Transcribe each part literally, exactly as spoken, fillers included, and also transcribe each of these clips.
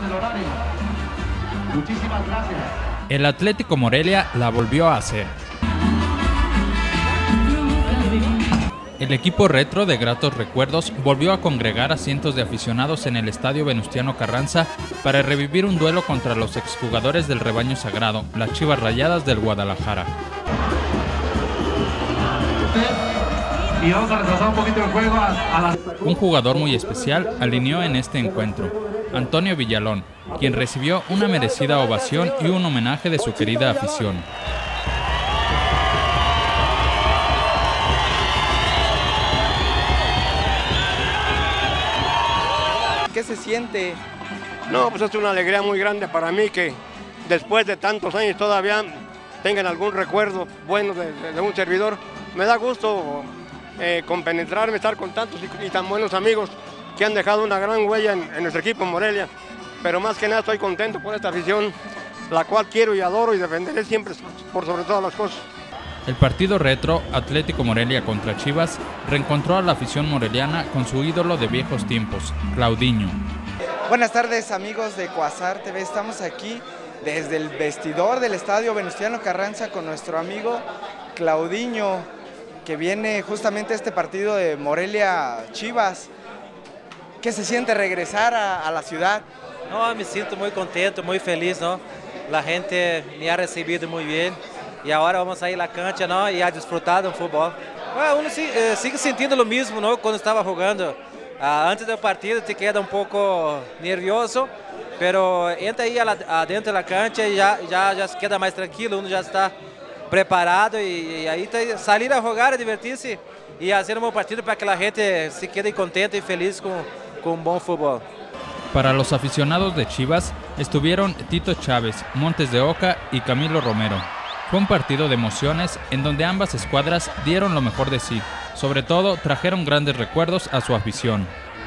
del horario. Muchísimas gracias. El Atlético Morelia la volvió a hacer. El equipo retro de gratos recuerdos volvió a congregar a cientos de aficionados en el estadio Venustiano Carranza para revivir un duelo contra los exjugadores del rebaño sagrado, las Chivas Rayadas del Guadalajara. Y vamos a retrasar un poquito el juego a, a las... Un jugador muy especial alineó en este encuentro, Antonio Villalón, quien recibió una merecida ovación y un homenaje de su querida afición. ¿Qué se siente? No, pues es una alegría muy grande para mí que después de tantos años todavía tengan algún recuerdo bueno de, de, de un servidor. Me da gusto eh, compenetrarme, estar con tantos y, y tan buenos amigos que han dejado una gran huella en, en nuestro equipo en Morelia. Pero más que nada estoy contento por esta afición, la cual quiero y adoro y defenderé siempre por sobre todas las cosas. El partido retro Atlético Morelia contra Chivas reencontró a la afición moreliana con su ídolo de viejos tiempos, Claudinho. Buenas tardes amigos de Quasar T V, estamos aquí desde el vestidor del estadio Venustiano Carranza con nuestro amigo Claudinho, que viene justamente a este partido de Morelia Chivas. ¿Qué se siente regresar a, a la ciudad? No, me siento muy contento, muy feliz, ¿no? La gente me ha recibido muy bien. Y ahora vamos a ir a la cancha, ¿no? Y a disfrutar del fútbol. Bueno, uno sigue, eh, sigue sintiendo lo mismo, ¿no? Cuando estaba jugando. Ah, antes del partido te queda un poco nervioso, pero entra ahí adentro de la cancha y ya, ya, ya se queda más tranquilo, uno ya está preparado y, y ahí te, salir a jugar, a divertirse y hacer un buen partido para que la gente se quede contenta y feliz con, con un buen fútbol. Para los aficionados de Chivas estuvieron Tito Chávez, Montes de Oca y Camilo Romero. Fue un partido de emociones en donde ambas escuadras dieron lo mejor de sí. Sobre todo, trajeron grandes recuerdos a su afición.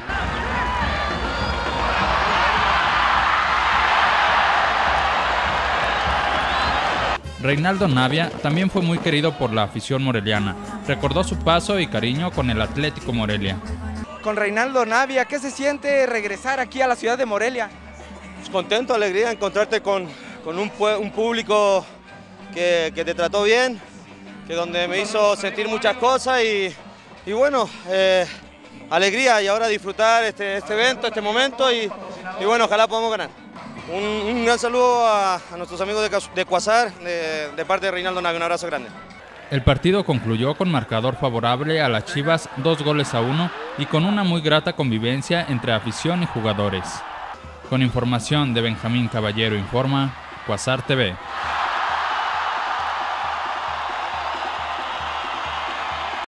Reinaldo Navia también fue muy querido por la afición moreliana. Recordó su paso y cariño con el Atlético Morelia. Con Reinaldo Navia, ¿qué se siente regresar aquí a la ciudad de Morelia? Pues contento, alegría encontrarte con, con un, un público que, que te trató bien, que donde me hizo sentir muchas cosas y, y bueno, eh, alegría y ahora disfrutar este, este evento, este momento y, y bueno, ojalá podamos ganar. Un, un gran saludo a, a nuestros amigos de, de Quasar, de, de parte de Reinaldo Navia, un abrazo grande. El partido concluyó con marcador favorable a las Chivas, dos goles a uno y con una muy grata convivencia entre afición y jugadores. Con información de Benjamín Caballero informa Quasar T V.